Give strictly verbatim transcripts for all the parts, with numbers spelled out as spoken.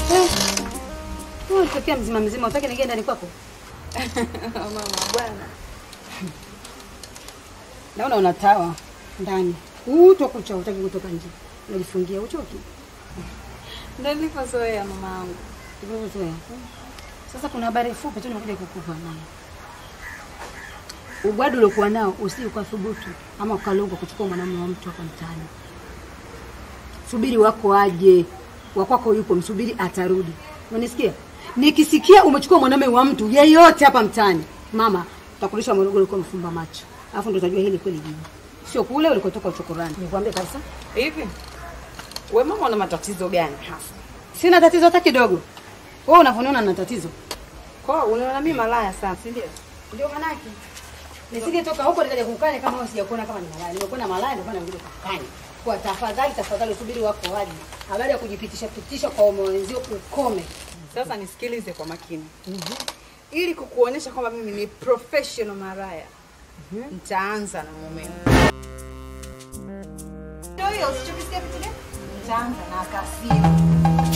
Eh. Wewe unatokea mzima mzima, utaki niingie ndani kwako? Mama bwana. Naona unatawa ndani. Utokucha utaki kutoka nje. Unajifungia uchoki. Ndio nilipozoea mama yangu. Ulipozoea. Sasa kuna habari fupi tu nimekuja kukupa nayo. Ugwadu uliokuwa nao usi ukathubutu ama ukalonga kuchukua mwanamume wa mtu hapa mtaani. Subiri wako aje. Wakwako yupo, msubiri atarudi. Unanisikia? Nikisikia umechukua mwanamume wa mtu yeyote hapa mtaani, mama, utakurudisha Morogoro kwa mfumba macho. Alafu ndo utajua hili kweli jiji. Sio kule ulikotoka uchokorani. Nikwambia kabisa. Hivi? Wewe mama una matatizo gani hasa? Sina tatizo hata kidogo. Wewe unavoniona na tatizo. Kwa unaona mimi malaya sana, si ndio? Ndio manaki. Nisingetoka huko nikaja kukanya kama wewe sijakuona kama ni malaya. Nimekuona malaya ndio maana nikuja kukanya. Kwa tafadhali tafadhali subiri wako waje. Habari ya kujipitisha pitisha kwa umo wenzio ukome. Sasa nisikilize kwa makini. Mhm. Ili kukuonyesha kwamba mimi ni professional maraya. Mhm. Nitaanza na mumeo. Ndio hiyo, usichokisikia vitu gani? Nitaanza na akasiri.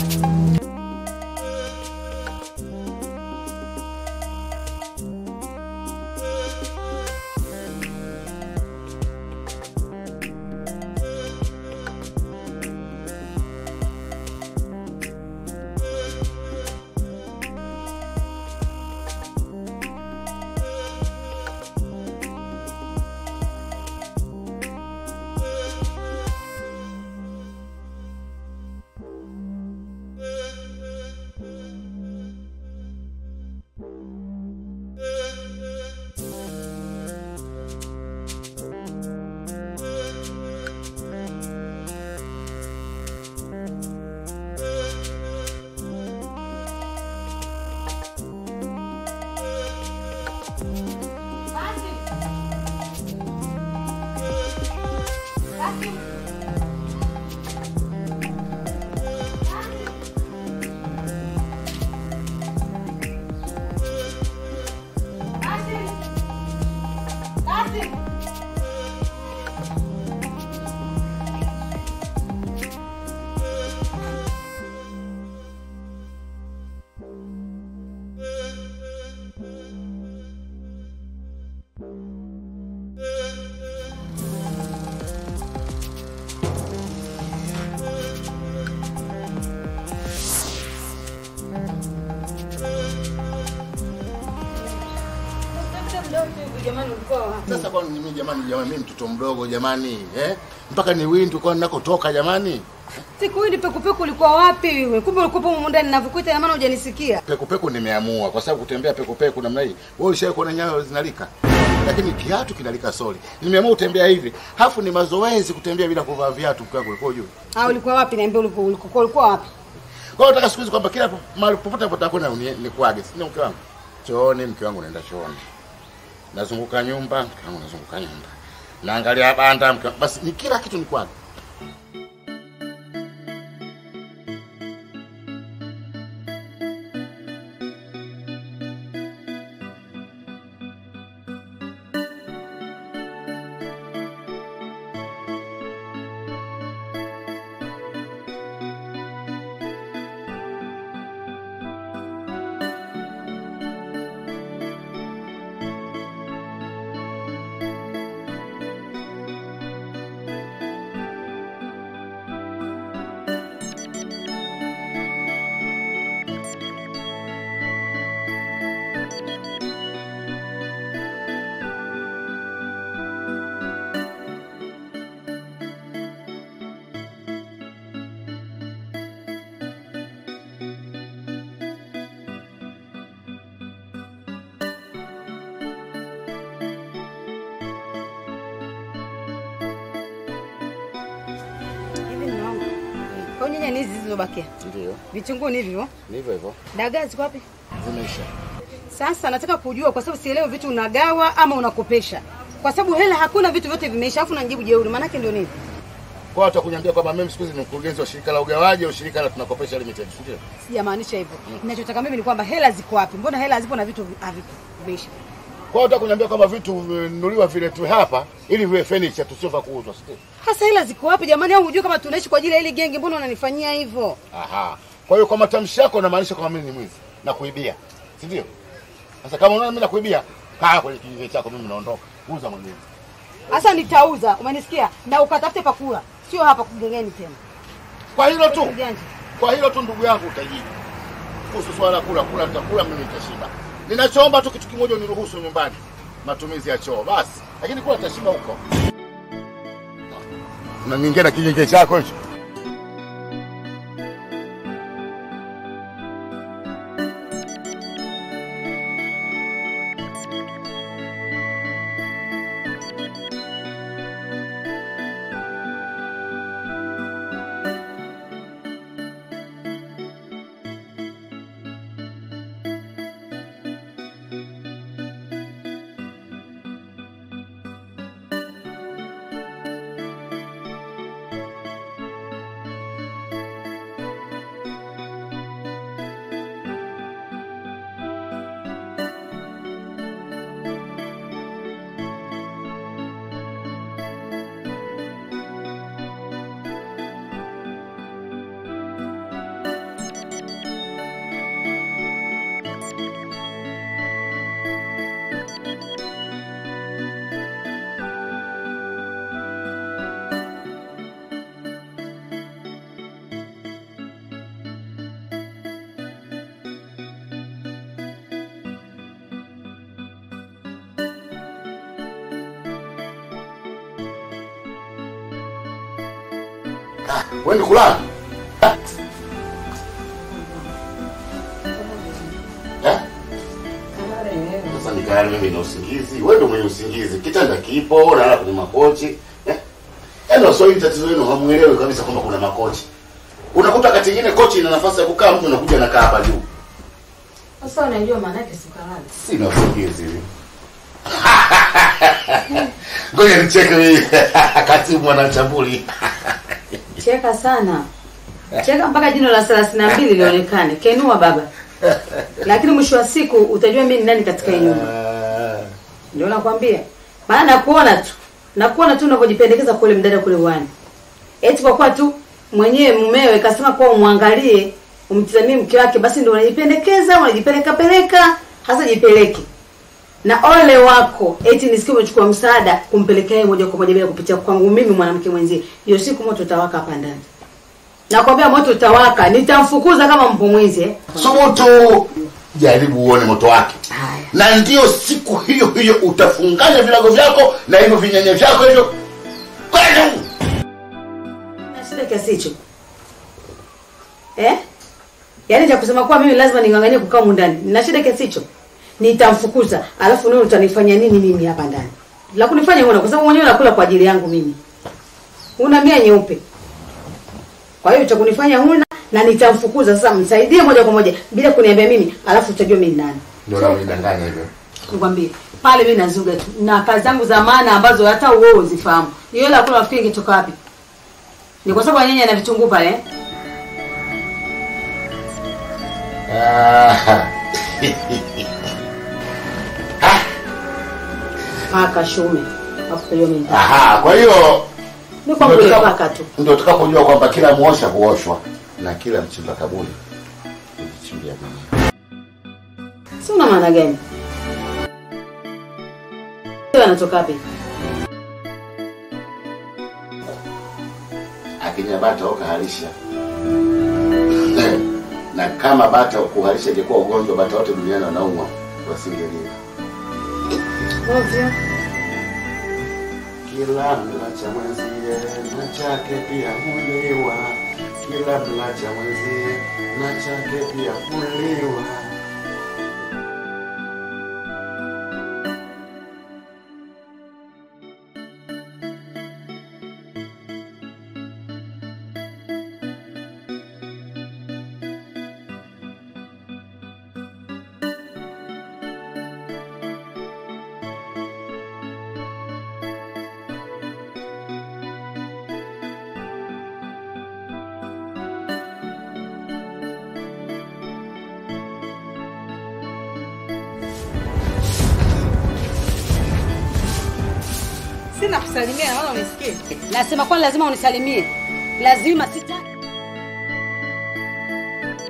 Sasa kwa nini jamani jamani mimi mtoto mdogo jamani eh mpaka ni windu kwa ninakotoka jamani. Siku hii pekupeku ulikuwa wapi wewe? Kumbe ulikuwa huko ndani ninavukuita na maana hujanisikia. Pekupeku nimeamua kwa sababu kutembea pekupeku namna hii. Wewe ulishawahi kuona nyayo zinalika? Lakini kiatu kinalika soli. Nimeamua kutembea hivi. Hafu ni mazoezi kutembea bila kuvaa viatu kwa kwako juu. Ah ulikuwa wapi niambia ulikuwa ulikuwa ulikuwa wapi? Kwa hiyo nataka siku hizi kwamba kila mahali popote utakwenda ni kuage. Sio mke wangu. Chooni mke wangu naenda chooni. Nazunguka nyumba, mke wangu nazunguka nyumba. Naangalia banda mke basi ni kila kitu ni kwako. Kwa nini nyanya hizi zilizobakia? Ndio. Vitunguu ni hivyo? Ni hivyo hivyo. Dagaa ziko wapi? Zimeisha. Sasa nataka kujua kwa sababu sielewi vitu unagawa ama unakopesha. Kwa sababu hela hakuna, vitu vyote vimeisha, afu unajibu jeuri. Maana yake ndio nini? Kwa watu kuniambia kwamba mimi siku hizi ni mkurugenzi wa shirika la ugawaji au shirika la tunakopesha limited, ndio? Sijamaanisha hivyo. Ninachotaka mimi ni kwamba hela ziko wapi? Mbona hela zipo na vitu havipo? Vimeisha. Kwa watu kuniambia kwamba vitu vinunuliwa vile tu hapa ili viwe furniture tusiova kuuzwa, sio? Hasa hela ziko wapi jamani? Au unajua kama tunaishi kwa ajili ya ile genge, mbona unanifanyia hivyo? Aha. Kwa hiyo kwa matamshi yako unamaanisha kama mimi ni mwizi na kuibia. Si ndio? Sasa kama unaona mimi nakuibia, kaa kwenye kijiwe chako, mimi naondoka. Uza mwenyewe. Sasa nitauza, umenisikia? Na ukatafute pakula. Sio hapa kugengeni tena. Kwa hilo tu. Kwa hilo tu ndugu yangu utajibu. Kuhusu swala kula kula nitakula mimi nitashiba. Ninachoomba tu kitu kimoja, uniruhusu nyumbani matumizi ya choo basi. Lakini kula nitashiba huko. Na nyingine na kijiwe chako hicho. Wewe ndio kulala? Eh? Sasa nikali mimi na usingizi. Wewe ndio mwenye usingizi. Kitanda kipo, unalala kwenye makochi. Eh? Yaani sio hili tatizo lenu, hamuelewi kabisa kwamba kuna makochi. Unakuta kati nyingine kochi ina nafasi ya kukaa, mtu anakuja anakaa hapa juu. Sasa unajua maana yake sikalala. Sina usingizi. Ngoja nicheke mimi. Kati mwana chambuli. Cheka sana. Cheka mpaka jino la thelathini na mbili lionekane. Kenua baba. Lakini mwisho wa siku utajua mimi ni nani katika hii nyumba. Ndio nakwambia. Maana nakuona tu. Nakuona tu unavyojipendekeza kule mdada kule wani. Eti kwa kuwa tu mwenyewe mumewe kasema kwa umwangalie, umtizamie mke wake, basi ndio unajipendekeza, unajipeleka peleka, hasa jipeleke. Na ole wako, eti nisikie umechukua msaada kumpelekea yeye moja kwa moja bila kupitia kwangu mimi mwanamke mwenzie. Hiyo siku moto utawaka hapa ndani. Nakwambia moto utawaka, nitamfukuza kama mpomwizi eh. Subutu. Jaribu uone moto wake. Haya. Na ndio siku hiyo hiyo utafunganya vilago vyako na hivyo vinyanya vyako hivyo. Kwenda. Na shida kiasi hicho. Eh? Yaani cha kusema kwa mimi lazima ninganganie kukaa huko ndani. Nina shida kiasi hicho. Nitamfukuza, alafu wewe utanifanya nini mimi hapa ndani? La kunifanya uone kwa sababu mwenyewe unakula kwa ajili yangu mimi. Una mia nyeupe. Kwa hiyo utakunifanya huna na nitamfukuza. Sasa msaidie moja kwa moja bila kuniambia mimi, alafu utajua mimi nani. Ndio na unidanganya hivyo. Nikwambie, pale mimi nazuga tu na kazi zangu za maana ambazo hata wewe uzifahamu. Hiyo la kula nafikiri ingetoka wapi? Ni kwa sababu nyanya na vitunguu pale eh? Ah. Paka shume. Hapo hiyo mimi. Aha, kwa hiyo ni kwa kule paka tu. Ndio tutakapojua kwamba kila muosha huoshwa na kila mchimba kaburi hujichimbia mwenyewe. Si una maana gani? Wewe unatoka wapi? Akinya bata ukahalisha. Na kama bata kuhalisha ingekuwa ugonjwa, bata wote duniani wanaumwa wasingelia. Ovyo. Kila mlacha mwenzie na chake pia huliwa. Kila mlacha mwenzie na chake pia huliwa. Sina kusalimia, naona unisikie. Nasema kwa lazima unisalimie. Lazima sita.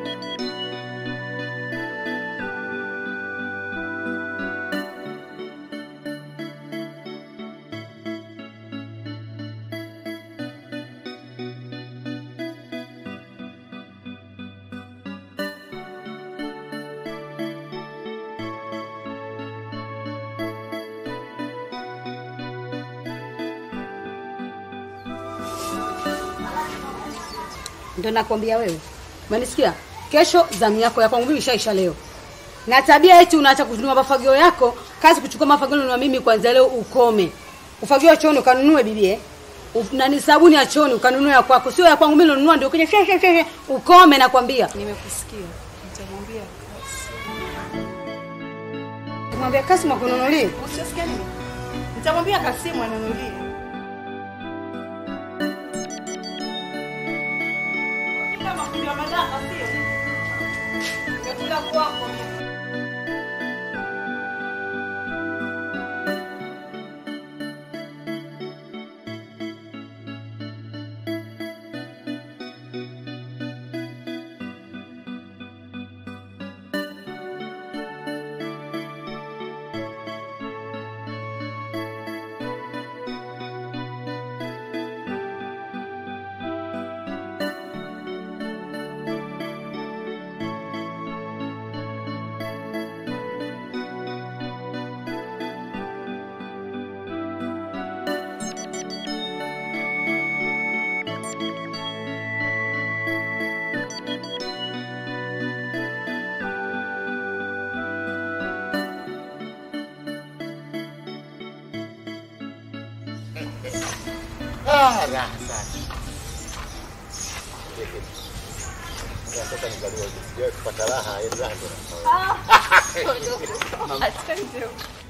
Ndio nakwambia wewe. Umenisikia? Kesho zamu yako ya kwangu mimi ishaisha leo. Na tabia eti unaacha kununua mafagio yako, kazi kuchukua mafagio na mimi kwanza leo ukome. Ufagio chooni ukanunue bibi eh. Na ni sabuni ya chooni ukanunua ya kwako. Sio ya kwangu mimi nilonunua ndio kwenye she she she ukome nakwambia. Nimekusikia. Nitamwambia Kasimu. Nimwambia Kasimu akununulie. Usisikia nini? Nitamwambia Kasimu anunulie. Kama kuna madaka sio? Nimekula kwako. Ah, raha sana. Sasa ningaliwa sijui kupata raha, ile raha ndio. Ah. Asante.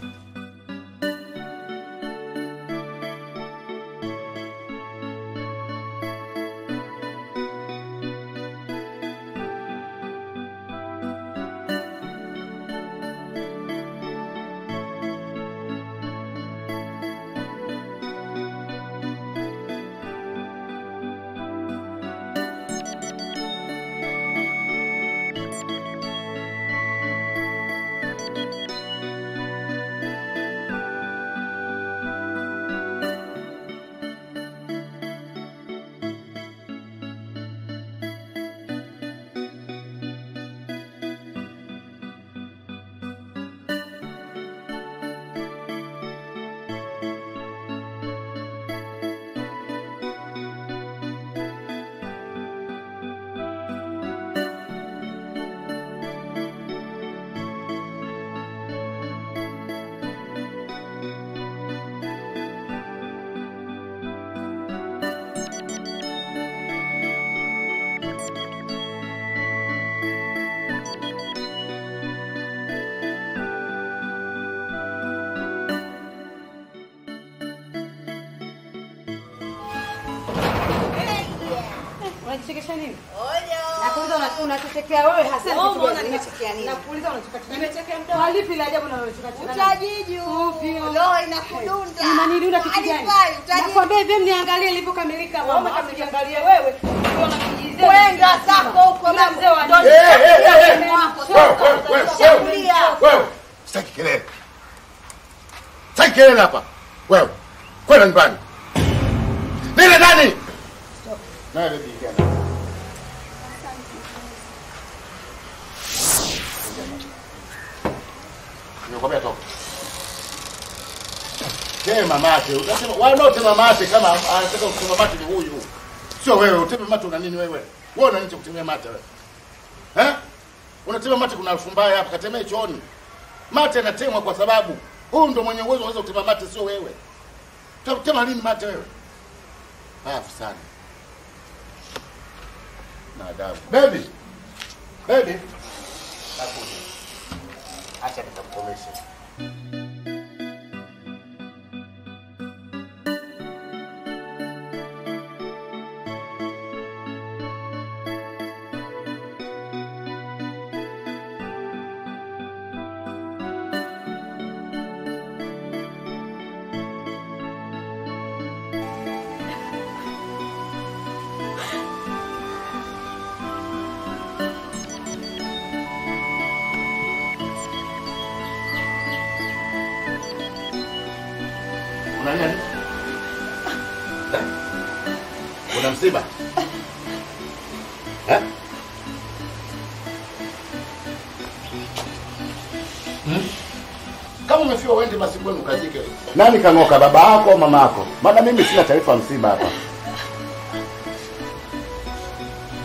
Unachekesha nini? Ojo. Nakuuliza unachekea wewe hasa kitu gani? Unaona nimechekea nini? Nakuuliza unachekea nini? Nimechekea mdomo. Halipi la ajabu na unachekea. Utajiju. Roho inakudunda. Unanidunda kitu gani? Nakwambia hivi mniangalie nilipokamilika mama. Kama niangalie wewe, unaona kijizeni. Kwenda zako huko na mzee wa Eh eh eh. Wewe, sitaki kelele. Sitaki kelele hapa. Wewe, kwenda nyumbani. Nenda ndani. Na bibi gani? Nimekwambia toka. Tema mate, unasema wao ndio tema mate kama anataka kutema mate ni huyu. Sio wewe, uteme mate una nini wewe? Wewe una nini kutemea mate wewe? Eh? Unatema mate kuna elfu mbaya hapa, katemee chooni. Mate yanatemwa kwa sababu huyu ndio mwenye uwezo unaweza kutema mate sio wewe. Utatema lini mate wewe? Afu sana. Na adabu. Baby. Baby. Nakuja. Acha nitakukomesha. Una nini? Una msiba? Eh? Hmm? Kama umefiwa uende basi kwenu ukazike. Nani kang'oka, baba yako au mama yako? Maana mimi sina taarifa ya msiba hapa.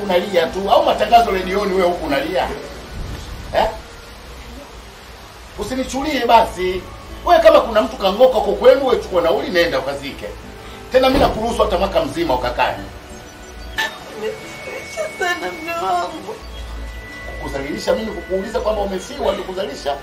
unalia tu au matangazo redioni wewe huku unalia? Eh? Usinichulie basi. Wewe kama kuna mtu kangoka huko kwenu wewe chukua nauli nenda ukazike. Tena mimi nakuruhusu hata mwaka mzima ukakae. Sana mume wangu. Kukuzalisha mimi kukuuliza kwamba umefiwa ndio kuzalisha?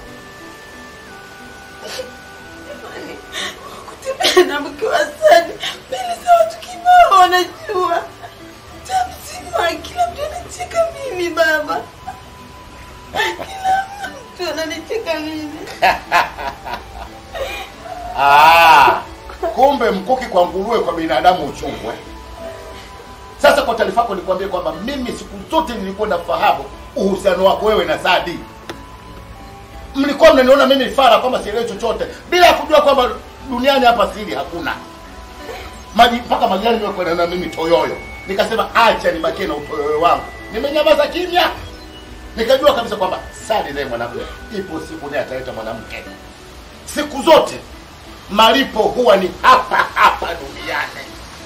Jamani, kutembea na mke wa Sadi mbele za watu kibao wanajua. Tamsima kila mtu anacheka mimi baba. Kila mtu ananicheka mimi. Ah, kumbe mkuki kwa nguruwe kwa binadamu uchungwe. Sasa kwa taarifa yako nikwambie kwamba mimi siku zote nilikuwa nafahamu uhusiano wako wewe na Sadi. Mlikuwa mnaniona mimi fara kwamba sielewi chochote bila kujua kwamba duniani hapa siri hakuna. Maji mpaka majani mimi kwenda na mimi toyoyo. Nikasema acha nibakie na utoyoyo wangu. Nimenyamaza kimya. Nikajua kabisa kwamba Sadi naye mwanamke. Ipo siku naye ataleta mwanamke. Siku zote malipo huwa ni hapa hapa duniani.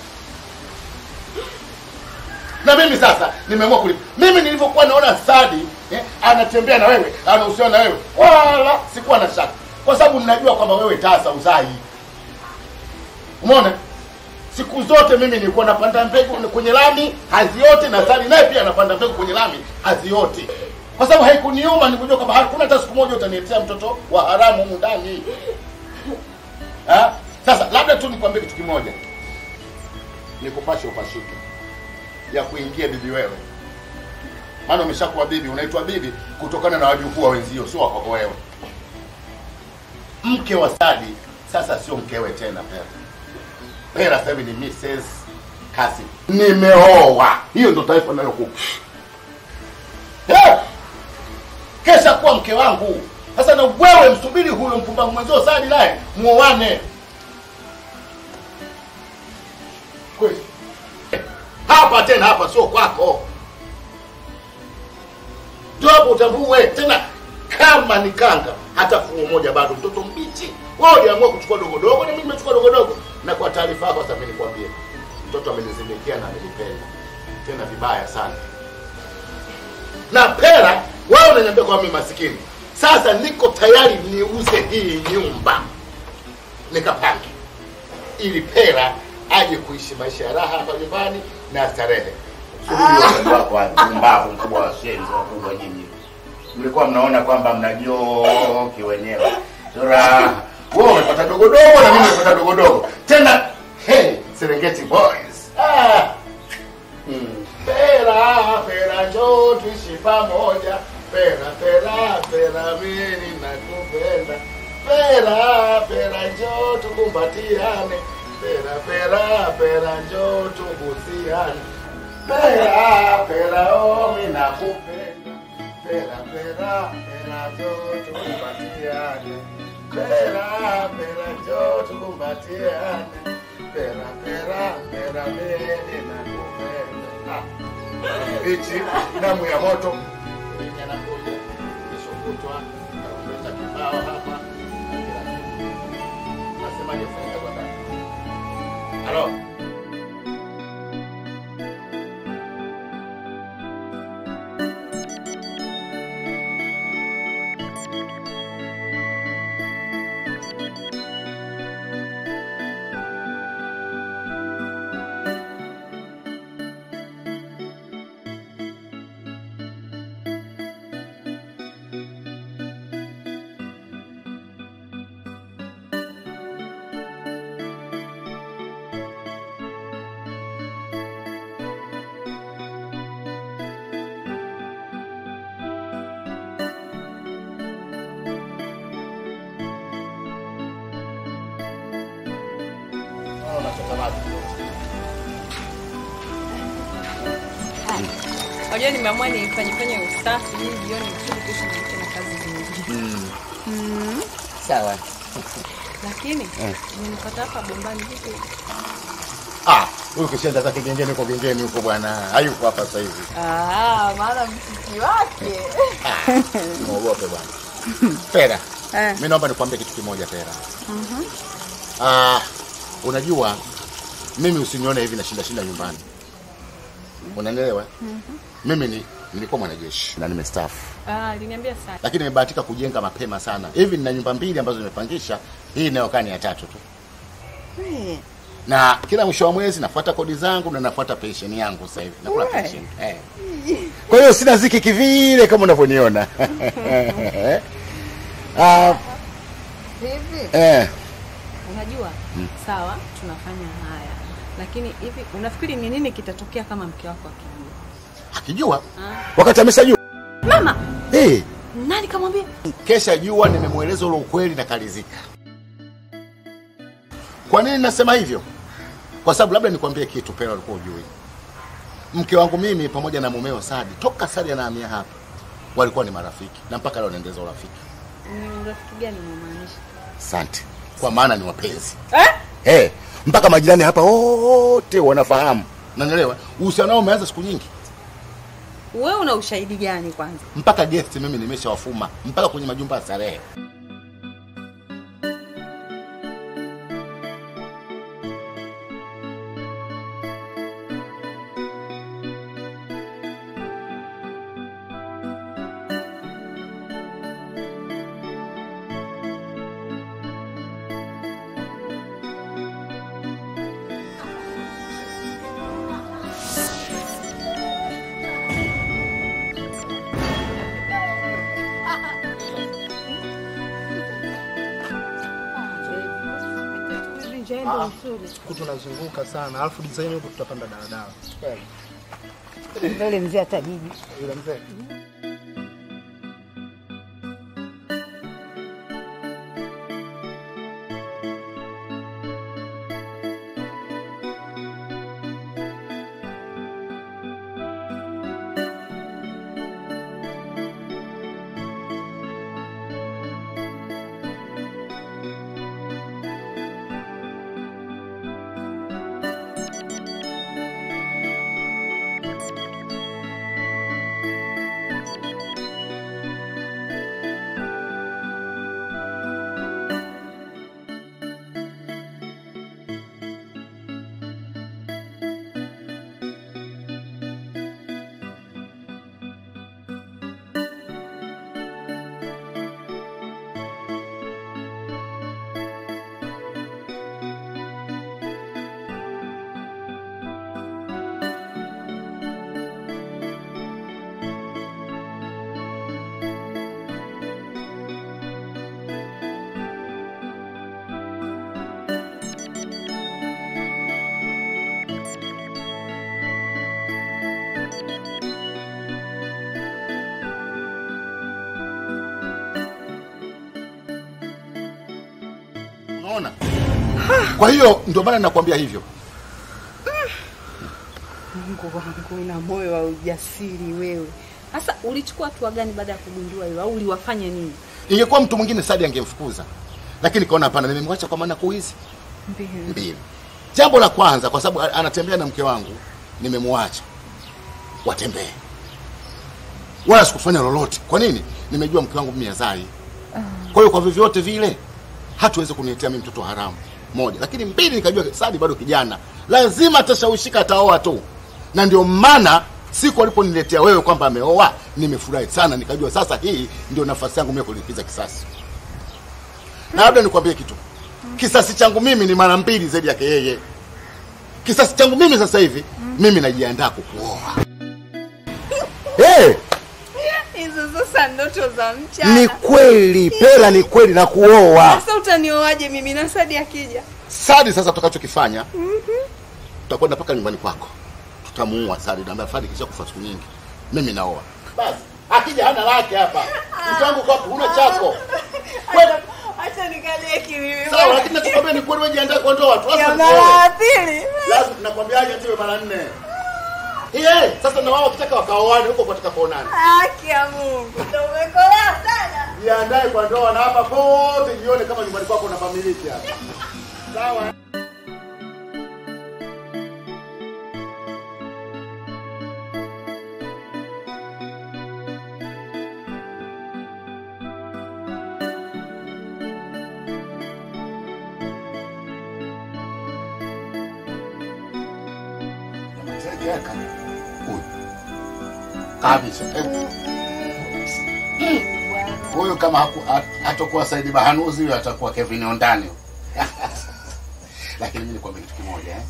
Na mimi sasa nimeamua kulipa. Mimi nilivyokuwa naona Sadi eh, anatembea na wewe, anahusiana na wewe, wala sikuwa na shaka. Kwa sababu ninajua kwamba wewe tasa uzai. Umeona? Siku zote mimi nilikuwa napanda mbegu kwenye lami haziote, na Sadi naye pia anapanda mbegu kwenye lami haziote. Kwa sababu haikuniuma, nikujua kwamba hakuna hata siku moja utaniletea mtoto wa haramu humu ndani. Ah? Sasa labda tu nikwambie kitu kimoja. Nikupashe upashike ya kuingia bibi wewe. Maana umeshakuwa bibi, unaitwa bibi kutokana na wajukuu wa wenzio, sio wako wewe. Mke wa Sadi sasa sio mkewe tena Pera. Pera sasa ni Missus Kasi. Nimeoa. Hiyo ndio taarifa ninayokupa. Eh! Kesha kuwa mke wangu. Sasa na wewe msubiri huyo mpumbavu mwenzio Sadi naye muoane. Kweli. Hapa tena hapa sio kwako. Ndio utambue tena kama ni kanga hata fungu moja bado mtoto mbichi. Wewe uliamua kuchukua dogo dogo na mimi nimechukua dogo dogo. Na kwa taarifa yako sasa mimi nikwambie. Mtoto amenizimikia na amenipenda. Tena vibaya sana. Na Pera wewe unaniambia kwa mimi masikini. Sasa niko tayari niuze hii nyumba. Nikapange. Ili Pera aje kuishi maisha ya raha hapa nyumbani na starehe. Subiri wako wako mbavu mkubwa wa shenzi wakubwa nyinyi. Mlikuwa mnaona kwamba mnajoki wenyewe. Sura wewe umepata dogo dogo na mimi nimepata dogo dogo. Tena hey Serengeti boys. Ah. Hmm. Pera Pera njoo tuishi pamoja. Pera Pera Pera mimi nakupenda. Pera Pera njoo tukumbatiane. Pera Pera Pera njoo tubusiane. Pera Pera oh mimi nakupenda. Pera Pera Pera njoo tukumbatiane. Pera Pera njoo tukumbatiane. Pera Pera Pera mimi nakupenda. Hichi damu ya moto yanakuja kishokutwa na kibao hapa. Nasemaje faida kwa dada? Halo. Wajua nimeamua nifanye fanye usafi ili jioni kusudi kesho niende na kazi zingine. Mm. Mm. Sawa. Lakini nimepata hapa bombani hivi. Ah, huyu kishaenda zake gengeni huko gengeni huko bwana. Hayuko hapa sasa hivi. Ah, maana msiki wake. Muogope bwana. Pera. Eh. Mimi naomba nikwambie kitu kimoja Pera. Mhm. Ah, unajua mimi usinione hivi na shinda shinda nyumbani. Unanielewa? Mm-hmm. Mimi ni nilikuwa mwanajeshi na nimestaafu. Ah, aliniambia sana. Lakini nimebahatika kujenga mapema sana. Hivi nina nyumba mbili ambazo nimepangisha, hii inayokaa ni ya tatu tu. Hey. Na kila mwisho wa mwezi nafuata kodi zangu na nafuata pension yangu sasa hivi. Nakula pension. Eh. Kwa hiyo sina ziki kivile kama unavyoniona. Ah, hivi. Eh. Unajua? Hmm. Sawa, tunafanya haya. Lakini hivi unafikiri ni nini kitatokea kama mke wako akijua? Akijua? Wakati ameshajua. Mama. Eh. Hey. Nani kamwambia? Kesha jua nimemueleza ule ukweli na kalizika. Kwa nini nasema hivyo? Kwa sababu labda nikwambie kitu pale ulikuwa ujui. Mke wangu mimi pamoja na mumeo Sadi, toka Sadi anahamia hapa, walikuwa ni marafiki na mpaka leo naendeleza urafiki. Ni rafiki gani unamaanisha? Asante. Kwa maana ni wapenzi. Eh? Eh, hey, mpaka majirani hapa wote wanafahamu. Unanielewa? Uhusiano wao umeanza siku nyingi. Wewe una ushahidi gani kwanza? Mpaka guest mimi nimeshawafuma mpaka kwenye majumba ya starehe. Ah, tunazunguka sana. Alafu design huko tutapanda daladala. Kweli. Yule mzee atajiji. Yule mzee. Unaona? Kwa hiyo ndio maana ninakwambia hivyo. Mungu wangu, na moyo wa ujasiri wewe. Sasa ulichukua hatua gani baada ya kugundua hiyo, au uliwafanya nini? Ingekuwa mtu mwingine Sadi angemfukuza. Lakini kaona hapana, nimemwacha kwa maana kuizi. Mbili. Mbili. Jambo la kwanza, kwa sababu anatembea na mke wangu, nimemwacha watembee. Wala sikufanya lolote. Kwa nini? Nimejua mke wangu mimi azai. Kwa hiyo kwa vyovyote vile hatuweze kuniletea mimi mtoto haramu. Moja. Lakini mbili, nikajua Sadi bado kijana, lazima atashawishika, ataoa tu. Na ndio maana siku aliponiletea wewe kwamba ameoa, nimefurahi sana, nikajua sasa hii ndio nafasi yangu mimi kulipiza kisasi. Na labda nikwambie kitu. Kisasi changu mimi ni mara mbili zaidi yake yeye. Kisasi changu mimi sasa hivi, mimi najiandaa kukuoa. Eh! Hey! Hizo sasa ndoto za mchana. Ni kweli, pela ni kweli na kuoa. Sasa utanioaje mimi na Sadi akija? Sadi sasa tutakachokifanya, mhm, tutakwenda paka nyumbani kwako. Tutamuua Sadi na ambaye kisha kufa siku nyingi. Mimi naoa. Basi, akija hana lake hapa. Mtangu kwa huna chako. Acha acha nikalie kimimi. Sawa, lakini nakwambia ni kweli, wewe jiandae kwa ndoa watu. Ya mara pili. Lazima tunakwambiaje atiwe mara nne. Eh, sasa na wao kitaka wakaoane huko katika kuonana. Haki ya Mungu. Tumekolea sana. Jiandae kwa ndoa na hapa pote jione kama nyumbani kwako na familia hapa. Sawa. Kabisa. Huyo kama hatakuwa Saidi Bahanuzi, huyo atakuwa Kevin Ondani. Lakini mimi nikwambia kitu kimoja eh.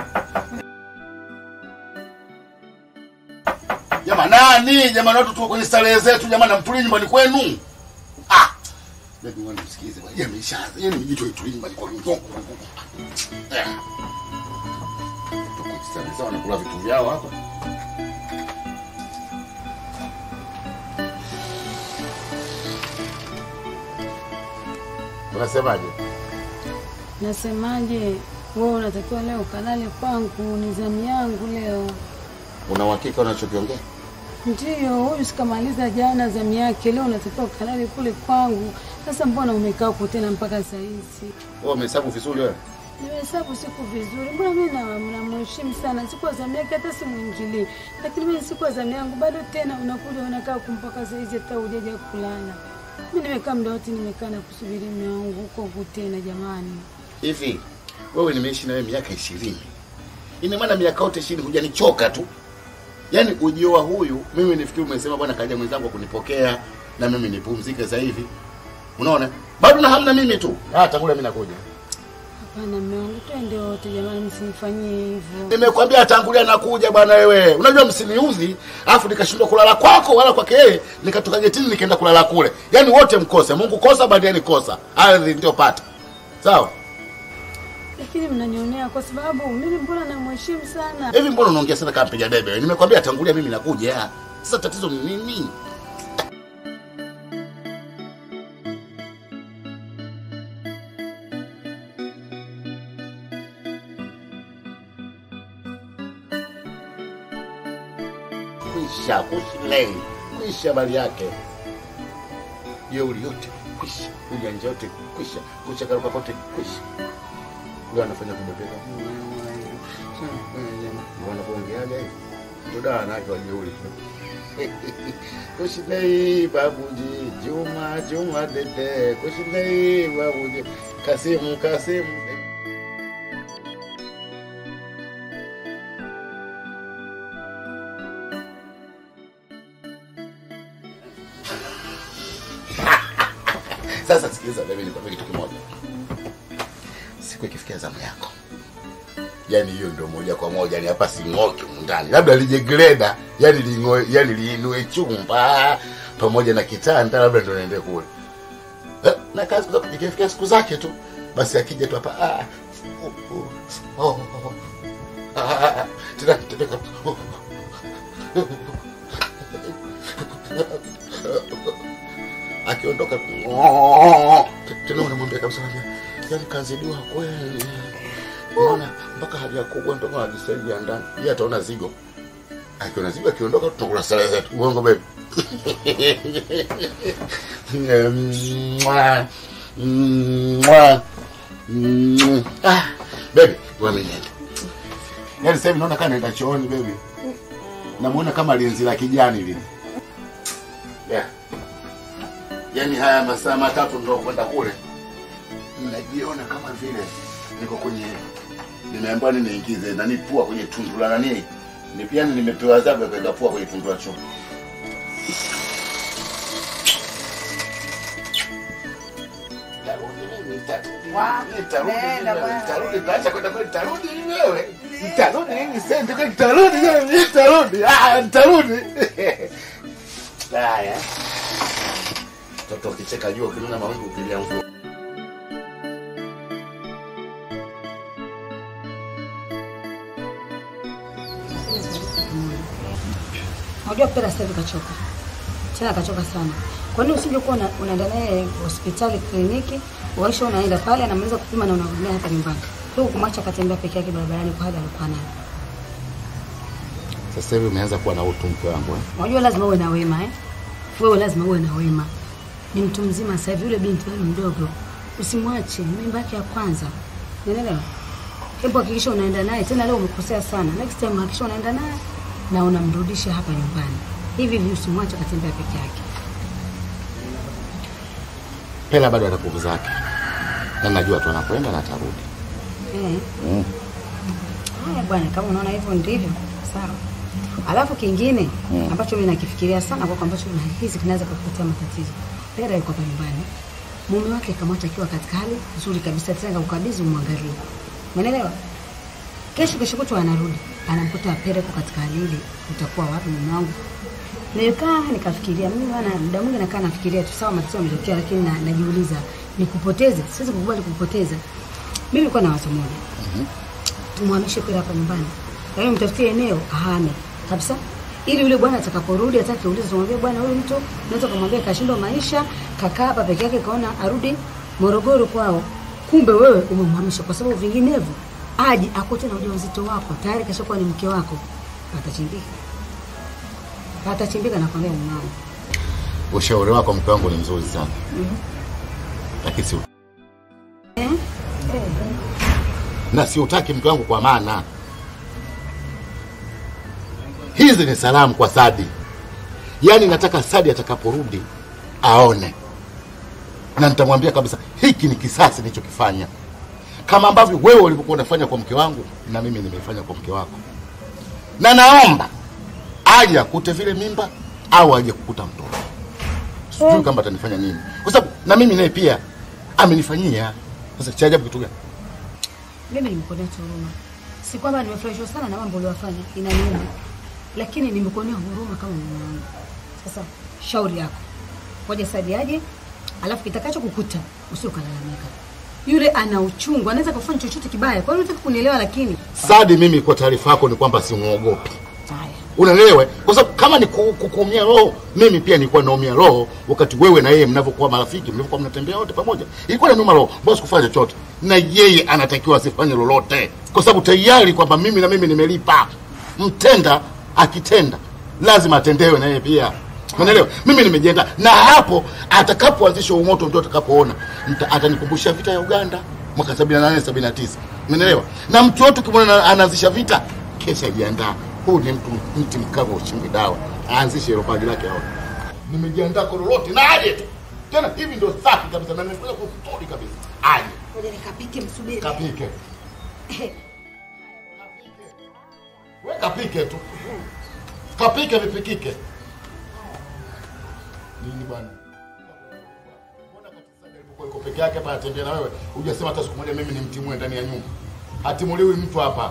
Jamani nani? Jamani watu tuko kwenye starehe zetu jamani, namtuli nyumbani kwenu. Ah. Baby wewe msikize bwana. Yeye ameshaanza. Yeye ni mjito ituli nyumbani kwa mzongo. Eh. Sasa wanakula vitu vyao hapa. Unasemaje? Nasemaje? Wewe unatakiwa leo kalale kwangu, ni zamu yangu leo. Una uhakika unachokiongea? Ndio, huyu sikamaliza jana zamu yake, leo unatakiwa kalale kule kwangu. Sasa mbona umekaa huko tena mpaka saa hizi? Wewe umehesabu vizuri wewe? Nimehesabu siku vizuri. Mbona mimi na mnamheshimu sana? Siku zamu yake hata simuingilie. Lakini mimi siku zamu yangu bado tena unakuja unakaa kumpaka saa hizi hata hujaja kulala. Mimi nimekaa muda wote nimekaa na kusubiri mume wangu huko huko tena jamani. Hivi wewe nimeishi na wewe miaka ishirini. Ina maana miaka yote ishirini hujanichoka tu. Yaani ujioa huyu mimi nifikiri umesema bwana kaja mwenzangu kunipokea na mimi nipumzike sasa hivi. Unaona? Bado na hamna mimi tu. Hata kule mimi nakuja. Hapana mume wangu, twende wote jamani, msinifanyie hivyo. Nimekwambia tangulia nakuja bwana wewe. Unajua msiniuzi, afu nikashindwa kulala kwako wala kwake yeye, nikatoka getini nikaenda kulala kule. Yaani wote mkose. Mungu kosa baadaye kosa. Ardhi ndio pata. Sawa? Lakini mnanionea kwa sababu mimi mbona namheshimu sana. Hivi mbona unaongea sana kama mpiga debe? Nimekwambia tangulia mimi nakuja. Sasa tatizo ni nini? Kwisha, kushilei, kwisha bali yake. Jeuri yote, kwisha. Ujanja yote, kwisha. Kwisha karuka kote, kwisha. Leo anafanya kubebeka. Mbona kuongeaga hivi? Ndoda anake wa jeuri. Kushilei babuji, Juma, Juma dede. Kushilei babuji, Kasimu, Kasimu. Sasa sikiliza mimi nikwambie kitu kimoja. Siku ikifikia zamu yako. Yaani hiyo ndio moja kwa moja, ni hapa singoki ndani. Labda lije greda, yani lingoe, yani liinue chumba pamoja na kitanda, labda ndio naende kule. Na kazi za kujifikia siku zake tu. Basi akija tu hapa ah. Oh. Oh. Ah. Tena tena. Akiondoka tena unamwambia kabisa, yaani kazidiwa kweli. Unaona mpaka haja kubwa ndio anajisaidia ndani. Yeye ataona zigo. Akiona zigo akiondoka tutakula sala zetu. Uongo baby. Ah, baby, wewe mwenyewe. Yaani sasa naona kana naenda chooni baby. Namuona kama linzi la kijani lile. Yeah. Yaani haya masaa matatu ndio kwenda kule. Ninajiona kama vile niko kwenye nimeambiwa niingize na nipua kwenye tundu la nani? Ni pia nimepewa adhabu ya kwenda pua kwenye tundu la choo. Nitarudi, nitaacha kwenda kule, nitarudi wewe. Nitarudi nini sende kwa nitarudi, nitarudi. Ah, nitarudi. Haya. Toto kicheka jua kinuna mawingu kilia mvua. Unajua Pera sasa kachoka. Tena kachoka sana. Kwa nini usingekuwa unaenda naye hospitali, kliniki, waisha unaenda pale anamaliza kupima na unarudia hapa nyumbani. Kwa kumwacha katembea peke yake barabarani kwa hali alikuwa nayo. Sasa hivi umeanza kuwa na utu mke wangu eh? Unajua lazima uwe na wema eh? Wewe lazima uwe na wema. Ni mtu mzima sasa hivi, yule binti ni mdogo. Usimwache, mimba yake ya kwanza. Unaelewa? Hebu hakikisha unaenda naye. Tena leo umekosea sana. Next time hakikisha unaenda naye na unamrudisha hapa nyumbani. Hivi hivi usimwache katembea peke yake. Pela bado ana nguvu zake. Na najua tu anakwenda na atarudi. Eh. Mm. Haya bwana, kama unaona hivyo ndivyo. Sawa. Alafu kingine mm. ambacho mimi nakifikiria sana kwa ambacho nahisi kinaweza kukuletea matatizo. Pera yuko hapa nyumbani. Mume wake kamwacha akiwa katika hali nzuri kabisa, tena ukabidhi umwangalie. Umeelewa? Kesho kesho kutwa anarudi. Anamkuta Pera yuko katika hali ile, utakuwa wapi mume wangu? Nikaa nikafikiria mimi bwana, muda mwingi nakaa nafikiria tu sawa matatizo yametokea, lakini na, najiuliza nikupoteze, siwezi kukubali kupoteza. Mimi nilikuwa na wazo moja. Mhm. Tumhamishe Pera hapa nyumbani. Yaani mtafutie eneo ahame kabisa. Ili yule bwana atakaporudi atake ulize tumwambie bwana huyu mtu unaweza kumwambia kashindwa maisha, kakaa hapa peke yake kaona arudi Morogoro kwao. Kumbe wewe umemhamisha kwa sababu vinginevyo aje akote na ujauzito wako tayari kashakuwa ni mke wako. Atachimbika. Atachimbika na kwambia mwanangu. Ushauri wako mke wangu ni mzuri sana. Mhm. Lakini si eh? Eh. Na si utaki mke wangu kwa maana hizi ni salamu kwa Sadi. Yaani nataka Sadi atakaporudi aone. Na nitamwambia kabisa hiki ni kisasi nilichokifanya. Kama ambavyo wewe ulivyokuwa unafanya kwa mke wangu na mimi nimefanya kwa mke wako. Na naomba aje akute vile mimba au aje kukuta mtoto. Sijui kama atanifanya nini. Kwa sababu na mimi naye pia amenifanyia. Sasa cha ajabu kitu gani? Mimi nimekuonea huruma. Si kwamba nimefurahishwa sana na mambo uliyofanya, inaniuma. Lakini nimekuonea huruma kama mume wangu. Sasa shauri yako. Ngoja Sadi aje, alafu kitakacho kukuta usiokalalamika. Yule ana uchungu, anaweza kufanya chochote kibaya. Kwa hiyo unataka kunielewa lakini Sadi mimi kwa taarifa yako ni kwamba simuogopi. Haya. Unaelewa? Kwa sababu kama ni kukuumia roho, mimi pia nilikuwa naumia roho wakati wewe na yeye mnavyokuwa marafiki, mlivyokuwa mnatembea wote pamoja. Ilikuwa inaniuma roho, boss kufanya chochote. Na yeye anatakiwa asifanye lolote. Kwa sababu tayari kwamba mimi na mimi nimelipa. Mtenda akitenda lazima atendewe na yeye pia. Unaelewa? Mimi nimejiandaa na hapo atakapoanzisha umoto ndio atakapoona. Atanikumbusha vita ya Uganda mwaka sabini na nane sabini na tisa. Unaelewa? Na mtu wote ukimwona anaanzisha vita, kesha jiandaa. Huu ni mtu mti mkavu uchimbi dawa. Aanzishe hilo padi lake hapo. Nimejiandaa kwa lolote na aje tu. Tena hivi ndio safi kabisa na nimefanya kwa story kabisa. Aje. Ngoja nikapike msubiri. Kapike. Wewe kapike tu. Kapike vipikike. Nini bwana? Mbona katika alipokuwa yuko peke yake hapa anatembea na wewe? Hujasema hata siku moja mimi nimtimue ndani ya nyumba. Hatimuliwi mtu hapa.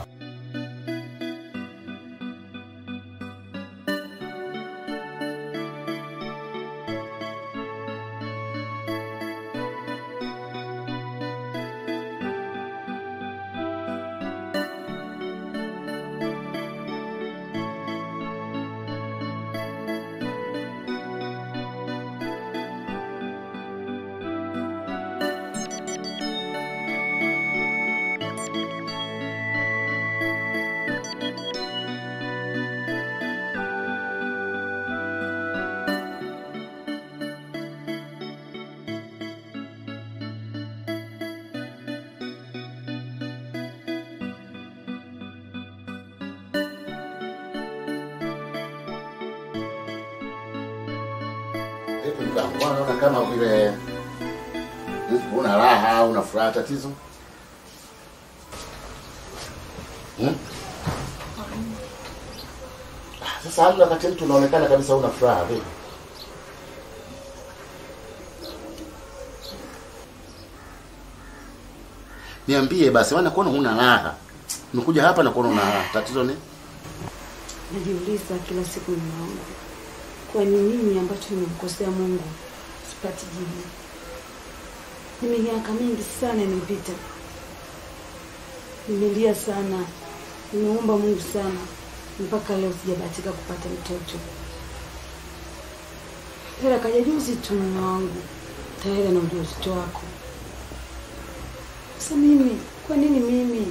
Unaona kama vile una raha una furaha tatizo? Hmm? Sasa hapo wakati mtu unaonekana kabisa una furaha vipi? Niambie basi, maana kuona una raha. Nimekuja hapa na kuona una raha. Tatizo ni? Najiuliza kila siku ninaomba. Kwa nini ambacho nimemkosea Mungu sipati jibu? Ni miaka mingi sana imepita. Nimelia sana. Nimeomba Mungu sana mpaka leo sijabahatika kupata mtoto. Pera kaja juzi tu wangu. Tayari na ujauzito wako. Sasa mimi, kwa nini mimi?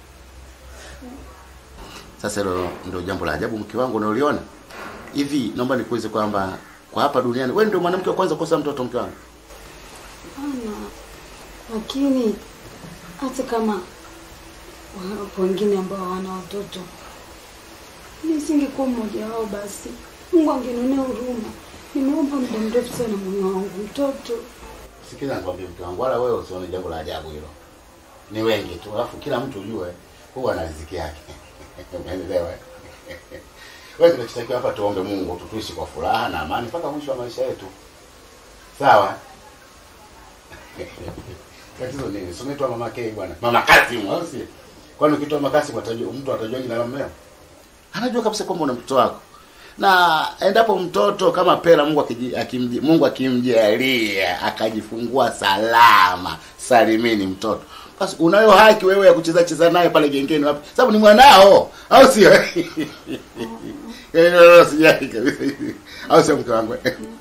Sasa hilo ndio jambo la ajabu mke wangu unaliona? Hivi naomba nikuulize kwamba kwa hapa duniani wewe ndio mwanamke wa kwanza kukosa mtoto mke wangu? Hapana. Lakini hata kama wapo wengine ambao hawana watoto, nisingekuwa mmoja wao basi. Mungu angenionea huruma. Nimeomba muda mrefu sana mume wangu mtoto. Sikiza nikwambie mke wangu, wala wewe usione jambo la ajabu hilo. Ni wengi tu, alafu kila mtu ujue huwa ana riziki yake. Umeelewa? Wewe tunachitakiwa hapa tuombe Mungu tutuishi kwa furaha na amani mpaka mwisho wa maisha yetu. Sawa? Tatizo nini? Sumetwa mama K bwana. Mama Kasim au si? Kwani ukitoa Makasi watajua mtu atajua jina la mmeo? Anajua kabisa kwamba una mtoto wako. Na endapo mtoto kama Pela Mungu akimji Mungu akimjalia akajifungua salama, salimini mtoto. Basi unayo haki wewe ya kucheza cheza naye pale gengeni wapi? Sababu ni mwanao, au sio? Ndio sijaki kabisa. Au sio mke wangu?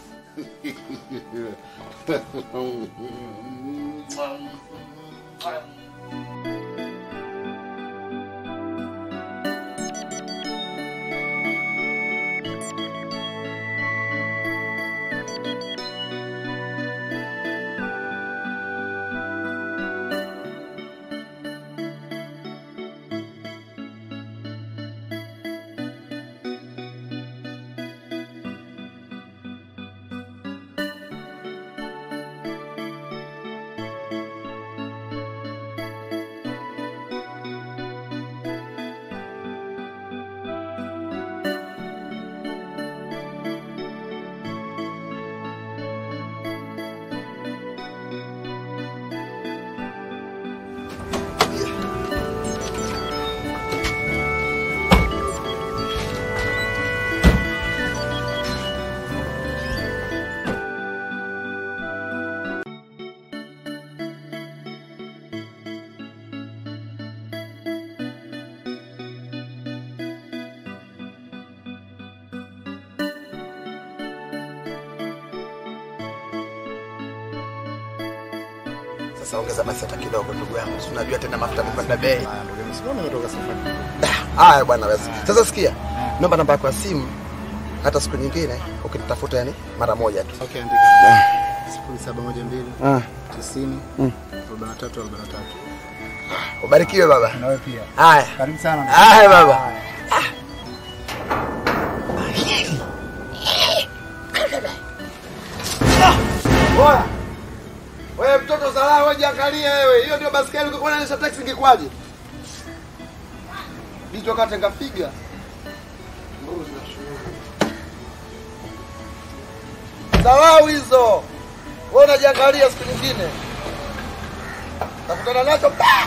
Sasa ongeza basi hata kidogo ndugu yangu. Unajua tena mafuta yamepanda bei. Haya ndugu yangu, sio nimetoka safari. Haya bwana basi. Sasa sikia. Naomba namba yako ya simu hata siku nyingine ukinitafuta yani mara moja tu. Okay, andika. sifuri saba moja mbili Ah. tisini arobaini na tatu arobaini na tatu. Ubarikiwe baba. Na wewe pia. Haya. Karibu sana. Haya baba. Bora. Wewe mtoto zalaa wewe jiangalia wewe. Hiyo ndio basikeli ukikuwa unaendesha taxi ingekwaje? Bicho kata ngafiga. Mbuzi na shughuli. Zalaa hizo. Wewe unajiangalia siku nyingine. Takutana nacho pa.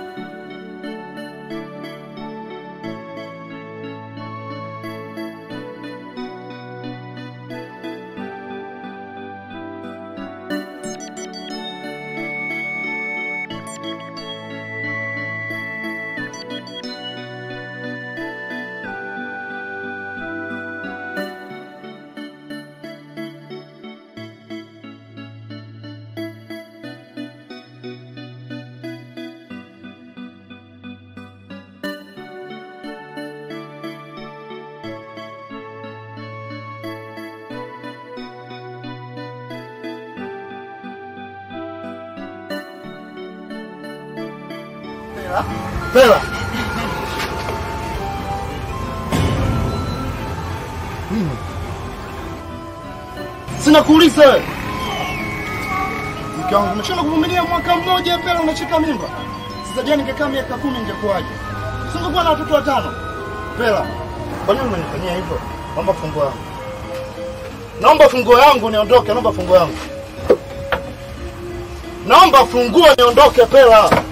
Pela. Hmm. Sina kuuliza wewe. Mke wangu umeshinda kuvumilia mwaka mmoja Pela unachika mimba. Sasa je, ningekaa miaka kumi ingekuwaje? Singekuwa na watoto watano. Pela. Kwa nini unanifanyia hivyo? Naomba funguo yangu. Naomba funguo yangu niondoke, naomba funguo yangu. Naomba funguo niondoke Pela.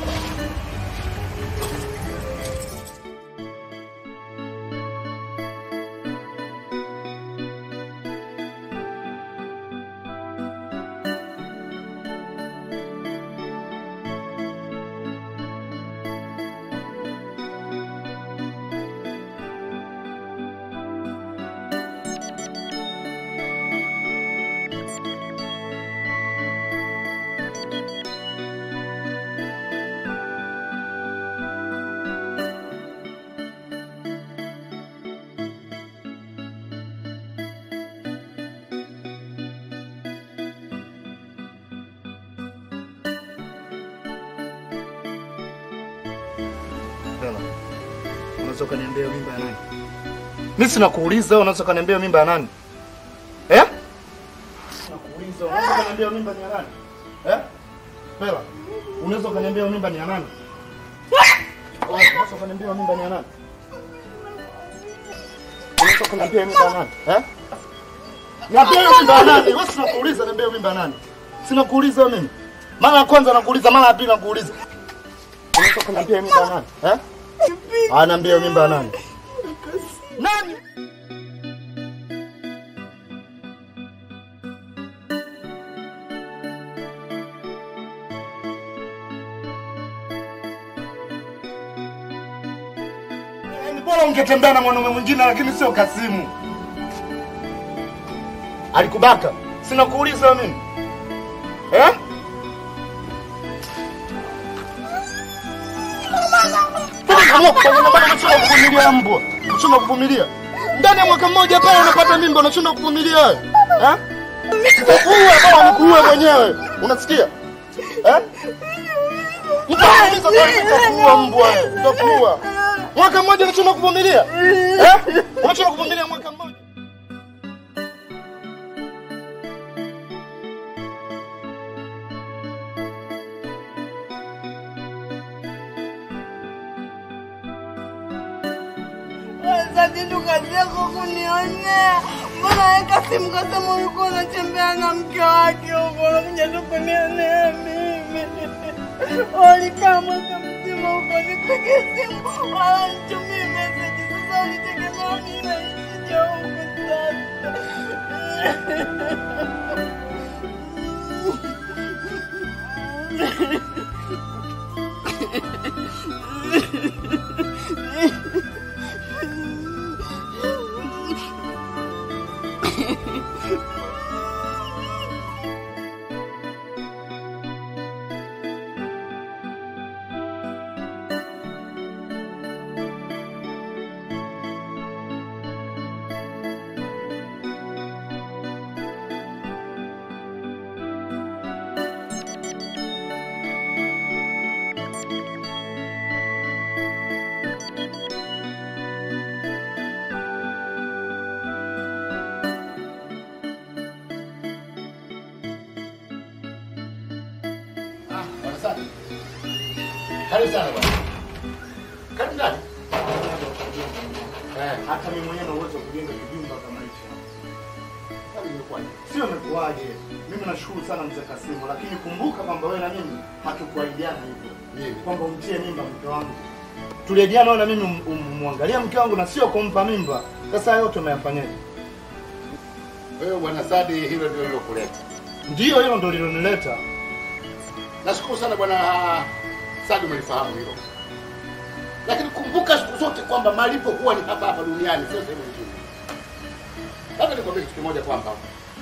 Unaweza kuniambia mimba ya nani? Mimi sina kuuliza, unaweza kuniambia mimba ya nani? Eh? Nakuuliza, unaweza kuniambia mimba ni ya nani? Eh? Pela, unaweza kuniambia mimba ni ya nani? Unaweza kuniambia mimba ni ya nani? Unataka kuniambia mimba nani? Eh? Niambie mimba nani? Wewe sina kuuliza niambie mimba nani? Sina kuuliza mimi. Mara ya kwanza nakuuliza, mara ya pili nakuuliza. Unataka kuniambia mimba nani? Eh? Ah, niambie mimba nani? Nani? Ni bora ungetembea na mwanaume mwingine lakini sio Kasimu. Alikubaka. Sina kuuliza mimi. Eh? Kama kufanya na bado unachona kuvumilia mbwa. Unachona kuvumilia. Ndani ya mwaka mmoja pale unapata mimba unachona kuvumilia wewe. Eh? Nitakuua kama nikuue mwenyewe. Unasikia? Eh? Nitakuuliza kwa nitakuua mbwa wewe. Nitakuua. Mwaka mmoja unachona kuvumilia? Eh? Unachona kuvumilia mwaka mmoja? Sasa kazi yako kunionea. Mbona wewe Kasimu kasema ulikuwa unatembea na mke wake huko, unakuja tu kunionea mimi. Walikaa mwaka mzima huko nipige simu, wala nitumie message. Sasa ulitegemea mimi naishije huko Karibu sana bwana. Karibu ndani. Eh, Hata mimi mwenyewe na uwezo wa kujenga kijumba kama hicho. hali imekuwaje? Sio imekuwaje? Mimi nashukuru sana mzee Kasimu, lakini kumbuka kwamba wewe na mimi hatukuahidiana hivyo. Nini? Kwamba umtie mimba mke wangu. Tuliahidiana wewe na mimi um- um- umwangalie mke wangu na sio kumpa mimba. Sasa yote umeyafanyaje? Wewe bwana Sadi, hilo ndio lilokuleta. Ndio hilo ndio lilonileta. Nashukuru sana bwana Sadi, umelifahamu hilo. Lakini kumbuka siku zote kwamba malipo huwa ni hapa hapa duniani, sio sehemu nyingine. Labda nikwambie kitu kimoja kwamba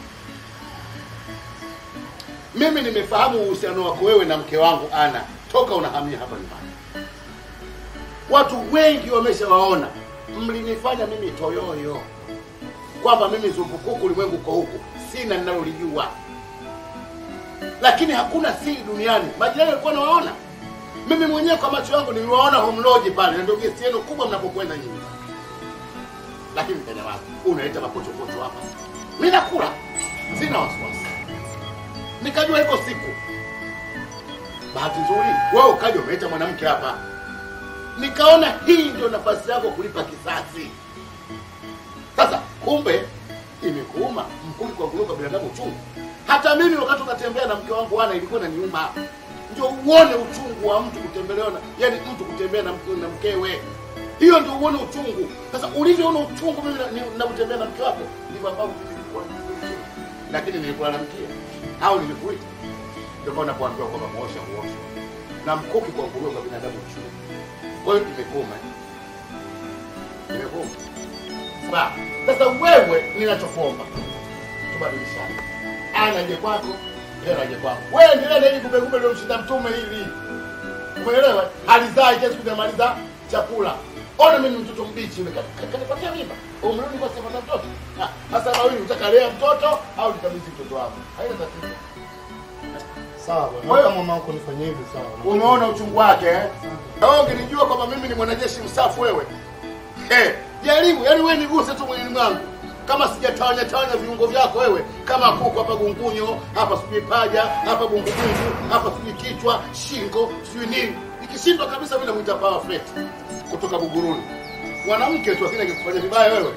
mimi nimefahamu uhusiano wako wewe na mke wangu Ana toka unahamia hapa nyumbani. Watu wengi wameshawaona, mlinifanya mimi toyoyo kwamba mimi zumbukuku ulimwengu uko huku, sina ninalolijua. Lakini hakuna siri duniani. Majirani walikuwa nawaona. Mimi mwenyewe kwa macho yangu niliwaona home lodge pale, na ndio gesti yenu kubwa mnapokwenda nyinyi. Lakini tena wapi? Unaleta mapocho pocho hapa. Mimi nakula. Sina wasiwasi. Nikajua iko siku. Bahati nzuri, wewe ukaja umeleta mwanamke hapa. Nikaona hii ndio nafasi yako kulipa kisasi. Sasa kumbe imekuuma mkuli kwa kuruka binadamu uchungu. Hata mimi wakati unatembea na mke wangu Ana ilikuwa inaniuma. Ndio uone uchungu wa mtu kutembelewa na, yani mtu kutembea na mke na mkewe. Hiyo ndio uone uchungu. Sasa ulivyoona uchungu mimi na kutembea na mke wako, ndivyo ambavyo mimi nilikuwa nachungu. Lakini nilikuwa namkia au nilikuita. Ndio maana nakuambiwa kwamba muosha muosha. Na mkuki kwa kuruka binadamu uchungu. Kwa hiyo imekoma. Imekoma. Sawa. Sasa wewe ninachokuomba tubadilishane. Ana je kwako, hela je kwako. Wewe endelea na hili kumbe kumbe ndio mshinda mtume hili. Umeelewa? Alizaa kesho kumaliza chakula. Ona mimi mtoto mbichi yule kanipatia mimba. Umrudi kwa sababu mtoto. Ah, sasa wewe unataka lea mtoto au nikabidhi mtoto wako? Haina tatizo. Sawa bwana. Wewe kama mama wako nifanyie hivi sawa. Umeona uchungu wake eh? Na wewe ungenijua kwamba mimi ni mwanajeshi msafu wewe. Eh, jaribu, yaani wewe niguse tu mwilini mwangu. Kama sijatawanya tawanya viungo vyako wewe, kama kuku hapa gungunyo, hapa sijui paja, hapa bungugungu, hapa sijui kichwa, shingo, sijui nini. Ikishindwa kabisa mimi namuita power fete kutoka Buguruni. Mwanamke tu akina kufanya vibaya wewe.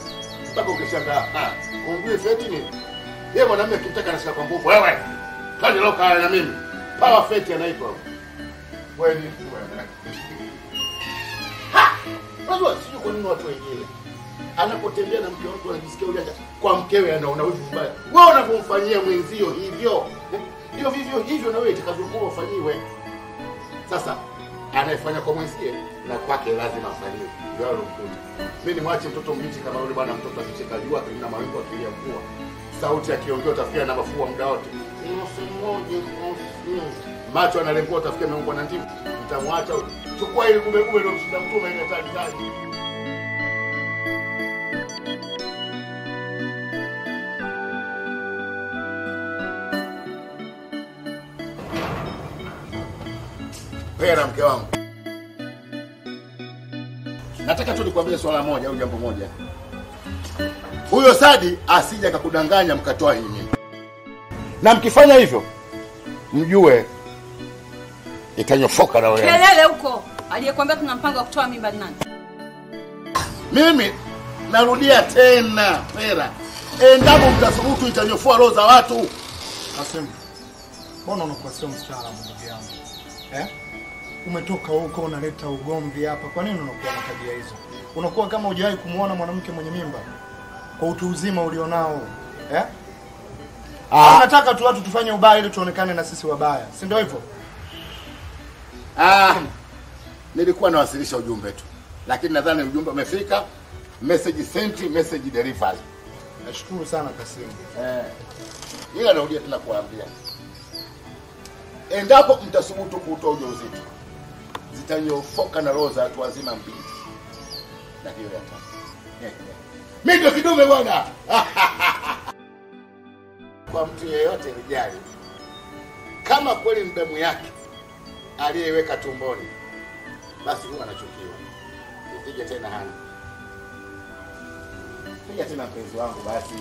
mpaka ukishangaa. Ah, umjui Feti ni? Yeye mwanamume akitaka anashika kwa nguvu. Wewe. Kaje leo kaa na mimi. Power Feti anaitwa. Wewe ni wewe. Ha! Unajua sio kwa nini watu wengine anapotembea na mke wako anajisikia ujanja kwa mkewe anaona wivu vibaya. Wewe unapomfanyia mwenzio hivyo, ndio vivyo hivyo na wewe itakavyokuwa ufanyiwe. Sasa anayefanya kwa mwenzie na kwake lazima afanyiwe. Ndio alomkuta. Mimi nimwache mtoto mbichi kama yule bwana, mtoto akicheka jua na mawingu akilia mvua. Sauti akiongea utafikia na mafua muda wote. Macho analengua utafikia ameungwa na ndimu. Utamwacha chukua ile kumbe kumbe ndio mshinda mtume ile tani tani. Pera mke wangu. Nataka tu nikwambie swala moja au jambo moja. Huyo Sadi asije akakudanganya mkatoa hii mimba. Na mkifanya hivyo mjue itanyofoka na wewe. Kelele huko. Aliyekwambia tuna mpango wa kutoa mimba nani? Mimi narudia tena, Pera. Endapo mtasubutu itanyofoa roho za watu. Kasim, mbona unakuwa sio mstaarabu ndugu yangu? Eh? Umetoka huko unaleta ugomvi hapa. Kwa nini unakuwa na tabia hizo? Unakuwa kama hujawahi kumuona mwanamke mwenye mimba kwa utu uzima ulionao. Eh? Ah, nataka tu watu tufanye ubaya ili tuonekane na sisi wabaya. Si ndio hivyo? Ah. Nilikuwa nawasilisha ujumbe tu. Lakini nadhani ujumbe umefika. Message sent, message delivered. Nashukuru sana Kasim. Eh. Ila narudia tena kuambia. Endapo mtasubutu kutoa ujauzito, zitanyofoka na roho za watu wazima mbili. Na hiyo hata. Mimi ndio kidume bwana. Kwa mtu yeyote rijali. Kama kweli mdamu yake aliyeweka tumboni, basi huwa anachukiwa. Nipige tena hana. Piga tena mpenzi wangu basi.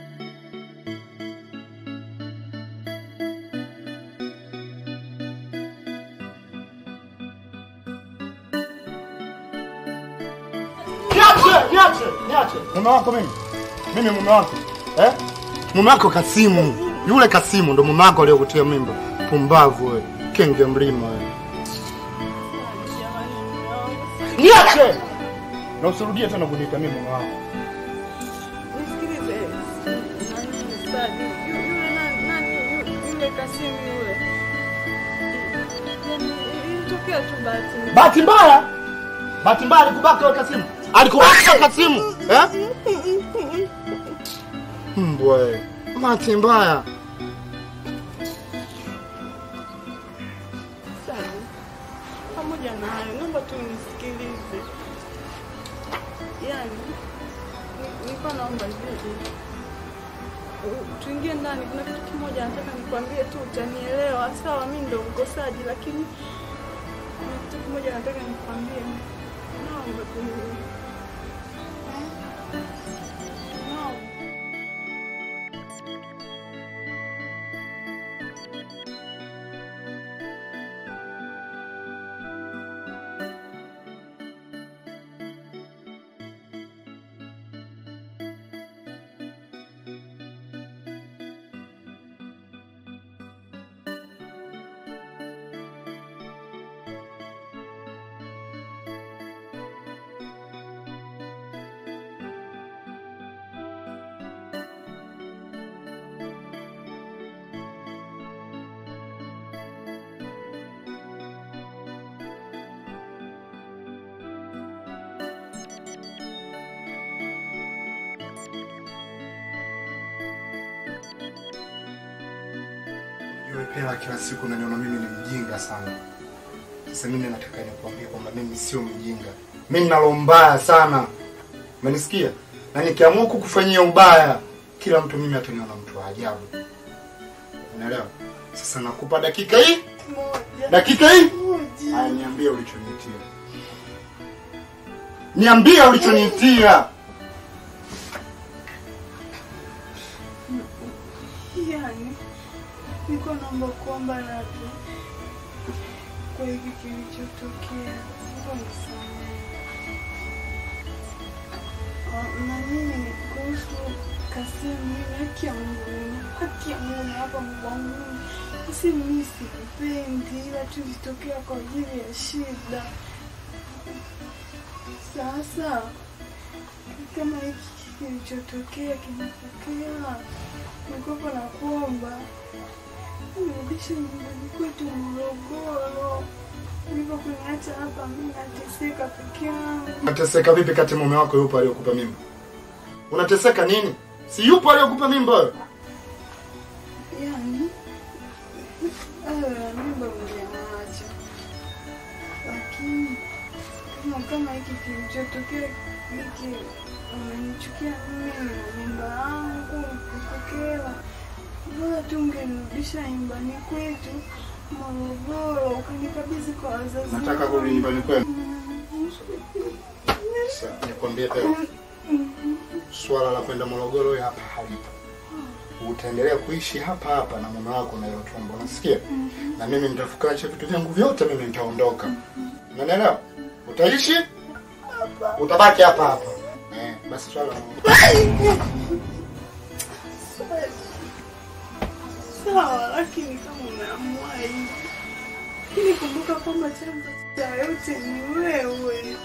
Niache, niache, niache. Mume wako mimi? Mimi mume wako. Eh? Mume wako Kasimu. Yule Kasimu ndo mume wako aliyokutia mimba. Pumbavu wewe. Kenge mlima wewe. Niache. Na usirudie tena kuniita mimi mume wako. Nisikilize. Nani Sadi? Yule nani nani yule Kasimu yule. Yaani ilitokea tu bahati mbaya. Bahati mbaya? Bahati mbaya alikubaka wewe Kasimu. Alikubaka Kasimu, eh? Mbwe. Bahati mbaya. Sadi. Pamoja na hayo, naomba tu nisikilize. Yaani nilikuwa naomba hivi. Tuingie ndani, kuna kitu kimoja nataka nikwambie tu, utanielewa. Sawa, mimi ndo mkosaji, lakini kuna kitu kimoja nataka nikwambie. Naomba tu. Naomba. Yule Pera kila siku unaniona mimi ni mjinga sana. Sasa mimi nataka nikwambie kwamba mimi sio mjinga. Mimi nalo mbaya sana. Umenisikia? Na nikiamua kukufanyia ubaya, kila mtu mimi ataniona mtu wa ajabu. Unaelewa? Sasa nakupa dakika hii. Moja. Dakika hii. Moja. Haya, niambie ulichoniitia. Niambie ulichoniitia. Yaani niko naomba kuomba radhi kwa hiki kilichotokea. Naomba msamaha. Na mimi nilikuwa kuhusu Kasimu, mimi haki ya Mungu, haki ya Mungu hapa Mungu. Si mimi sikupendi, ila tulitokea kwa ajili ya shida. Sasa kama hiki kilichotokea kinatokea, niko na kuomba nirudishe nyumbani kwetu Morogoro. Niko kuniacha hapa mimi nateseka peke yangu. Unateseka vipi kati mume wako yupo aliyokupa mimba? Unateseka nini? Si yupo aliyokupa mimba wewe? Yaani eh mimba mliacha. Lakini kama kama hiki kilichotokea hiki unanichukia mimi na mimba yangu kupokea. Bora tungerudisha nyumbani kwetu Morogoro, ukanikabidhi kwa wazazi. Nataka kurudi nyumbani kwenu. Sasa nikwambie tena. Swala la kwenda Morogoro hapa halipo. Utaendelea kuishi hapa hapa na mume wako na hilo tumbo, unasikia? Na mimi nitafukacha vitu vyangu vyote, mimi nitaondoka. Unaelewa? Utaishi? Utabaki hapa hapa. Eh, basi swala sawa, lakini kama umeamua hivi, lakini kumbuka kwamba chanzo cha yote ni wewe.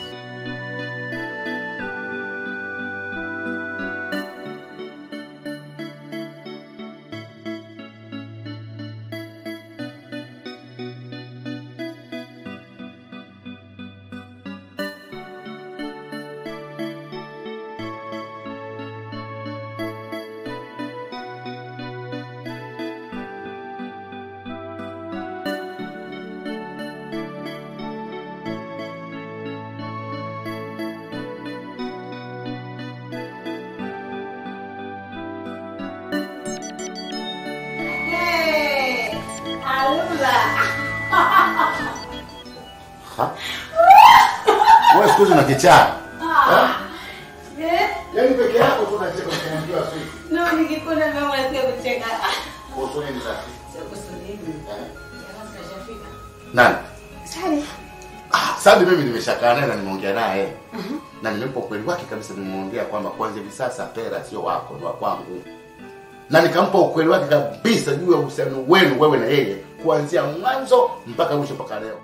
Wewe siku na kichaa. Eh? Yaani peke yako tu unacheka ukiambiwa sisi. No, ningekuona mama asiye kucheka. Kuhusu nini sasa? Sio kuhusu nini. Sasa shafika. Nani? Sasa Ah, sasa mimi nimeshakaa naye na nimeongea naye. Mhm. Na nimempa kweli wake kabisa, nimemwambia kwamba kwanza hivi sasa Pera sio wako, ni wa kwangu. Na nikampa ukweli wake kabisa juu ya uhusiano wenu wewe na yeye kuanzia mwanzo mpaka mwisho mpaka leo.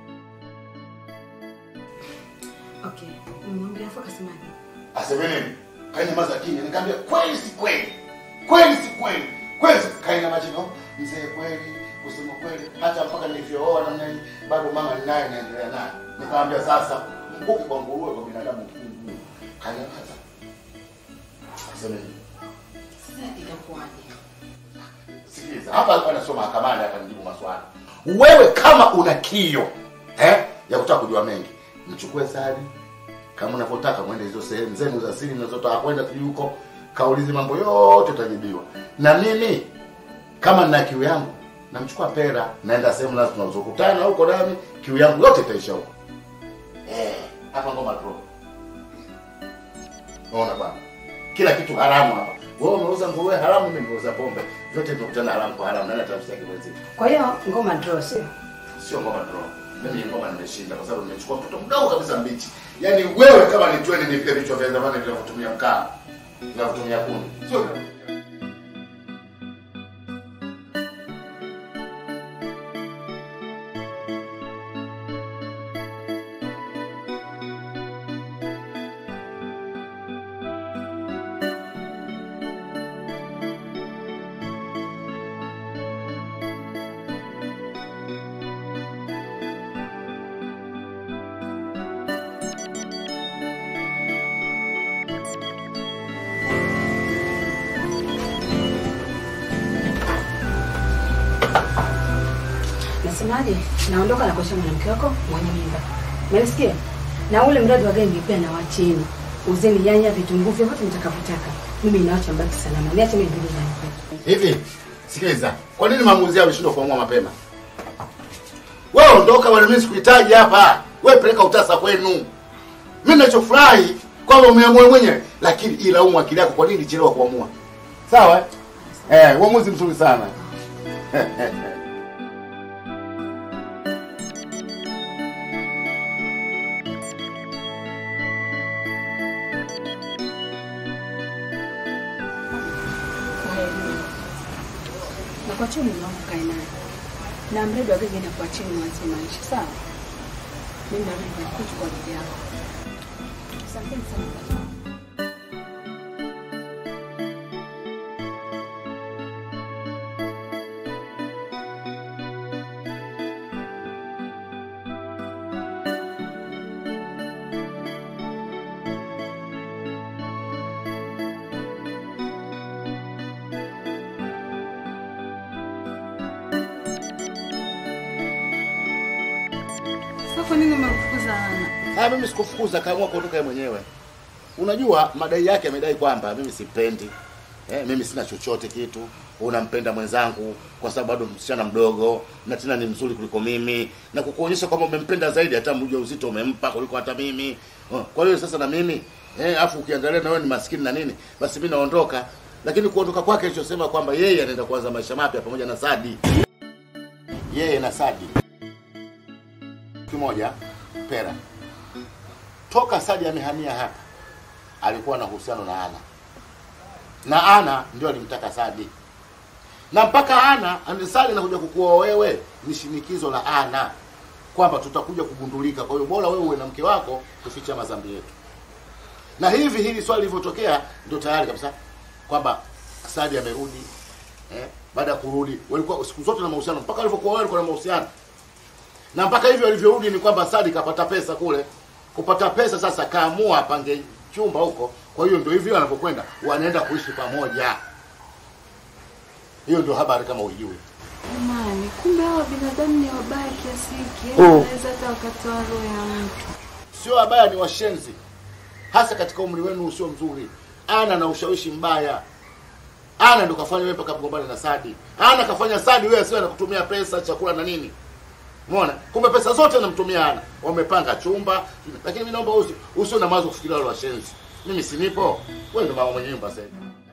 Okay, mwambie afa kasemaje? Aseme nini? Kaina maza kimya, nikamwambia kweli si kweli. Kweli si kweli. Kweli kaina majino, mzee kweli, kusema kweli, hata mpaka nilivyooa na nani bado mama ninaye naendelea naye. Nikamwambia sasa mkuki kwa nguruwe kwa binadamu kingu. Kaina maza. Aseme nini? Sasa itakuwaje? Sikiliza, hapa alikuwa anasoma mahakamani hapa nijibu maswali. Wewe kama una kio, eh, ya kutaka kujua mengi, mchukue Sali. Kama unavyotaka mwende hizo sehemu zenu za siri mnazotaka kwenda huko, kaulize mambo yote utajibiwa. Na mimi kama nina kiu yangu, namchukua Pera, naenda sehemu na tunazokutana huko nami, kiu yangu yote itaisha huko. Eh, hapa ngoma bro. Unaona bwana? Kila kitu haramu hapa. Wewe unauza nguruwe haramu, mimi nauza pombe. Vyote vinakutana haramu kwa haramu, nani atamsikia kimwezi? Kwa hiyo ngoma draw sio? Sio ngoma draw. Mimi ngoma nimeshinda kwa sababu nimechukua mtoto mdogo kabisa mbichi. Yaani wewe kama ni twende ni vile vichwa vya zamani vinavyotumia mkaa. Vinavyotumia kuni. Sio? Nasemaje? Naondoka na kuacha mwanamke wako mwenye mimba. Unasikia? Na ule mradi wa gani pia na wacheni. Uzeni nyanya, vitunguu vyote mtakavyotaka. Mimi naacha mbaki salama. Niache mimi ndio nani. Hivi, sikiliza. Kwa nini maamuzi yao yameshindwa kuamua mapema? Wewe ondoka, wala mimi sikuhitaji hapa. Wewe peleka utasa kwenu. Mimi ninachofurahi kwamba umeamua mwenyewe, lakini ilaumu akili yako kwa nini chelewa kuamua. Sawa? Eh, uamuzi mzuri sana. kwa chini mwanangu kae naye. Na mradi wa genge na kwa chini mwanzo maisha, sawa? Mimi narudi kwa kuchu kwa ajili yako. Asante sana. Kwa nini umekufukuza Ana? Ah, mimi sikufukuza, kaamua kuondoka yeye mwenyewe. Unajua madai yake amedai kwamba mimi sipendi. Eh, mimi sina chochote kitu. Unampenda mwenzangu kwa sababu bado msichana mdogo na tena ni mzuri kuliko mimi na kukuonyesha kwamba umempenda zaidi hata mja uzito umempa kuliko hata mimi. Kwa hiyo sasa na mimi eh afu ukiangalia na wewe ni maskini na nini, basi mimi naondoka. Lakini kuondoka kwake alichosema kwamba yeye anaenda kuanza maisha mapya pamoja na Sadi. Yeye na Sadi. Kimoja Pera. Toka Sadi amehamia hapa alikuwa na uhusiano na Ana. Na Ana ndio alimtaka Sadi. Na mpaka Ana Sadi anakuja kukuoa wewe ni shinikizo la Ana kwamba tutakuja kugundulika. Kwa hiyo bora wewe uwe na mke wako kuficha madhambi yetu. Na hivi hili swali lilivyotokea ndio tayari kabisa kwamba Sadi amerudi. Eh, baada ya kurudi walikuwa siku zote na mahusiano mpaka alipokuwa wewe alikuwa na mahusiano. Na mpaka hivyo alivyorudi ni kwamba Sadi kapata pesa kule. Kupata pesa sasa kaamua apange chumba huko. Kwa hiyo ndio hivyo wanapokwenda wanaenda kuishi pamoja. Hiyo ndio habari kama ujue. Mami, kumbe hao binadamu ni wabaya kiasi hiki. Wanaweza hata wakatoa roho ya mtu. Sio wabaya, ni washenzi. Hasa katika umri wenu usio mzuri. Ana na ushawishi mbaya. Ana ndio kafanya wewe mpaka kugombana na Sadi. Ana kafanya Sadi wewe sio anakutumia pesa, chakula na nini. Umeona? Kumbe pesa zote anamtumia Ana. Wamepanga chumba, lakini mimi naomba usi usio na mawazo kufikiria wale washenzi. Mimi si nipo. Wewe ndio mama mwenye nyumba sasa.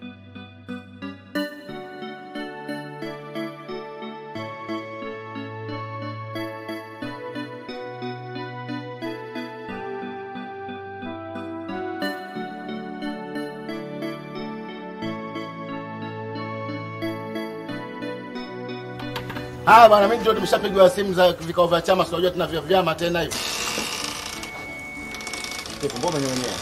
Haya bwana, mimi ndio nimeshapigwa simu za vikao vya chama, tunajua tuna vya vyama tena hivi. Kipo mbona umenyonyea?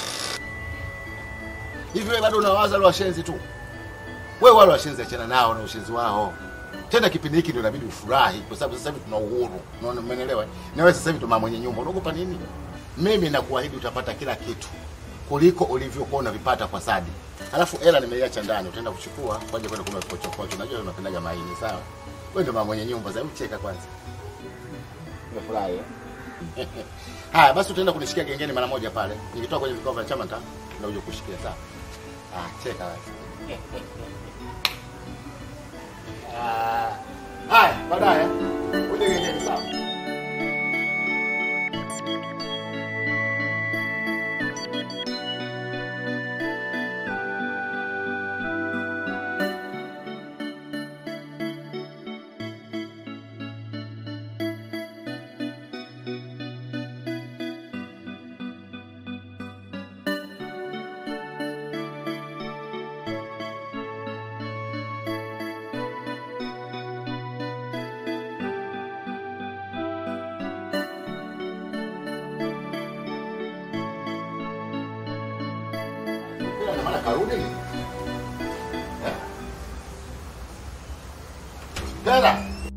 Hivi wewe bado unawaza wale washenzi tu? Wewe wale washenzi achana nao na ushenzi wao. Tena kipindi hiki ndio inabidi ufurahi kwa sababu sasa hivi tuna uhuru. Unaona, umeelewa? Na wewe sasa hivi tuna mwenye nyumba. Unaogopa nini? Mimi nakuahidi utapata kila kitu kuliko ulivyokuwa unavipata kwa Sadi. Alafu hela nimeiacha ndani, utaenda kuchukua kwaje kwenda kula pochopocho. Unajua unapendaga maini, sawa? Wewe ndio mama mwenye nyumba, sasa mcheka kwanza. Umefurahi eh? Haya basi utaenda kunishikia gengeni mara moja pale. Nikitoka kwenye vikao vya chama nita ndio uje kushikia, sawa? Ah, cheka basi. Ah, haya baadaye. Uje gengeni, sawa? Mana karudi ni? Eh? Pera.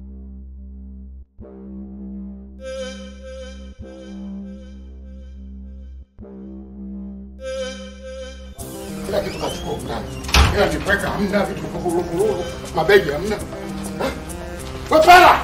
Kila kitu kachukua ndani. Ila nipeka hamna vitu kururu kururu. Mabegi hamna. Wewe Pera.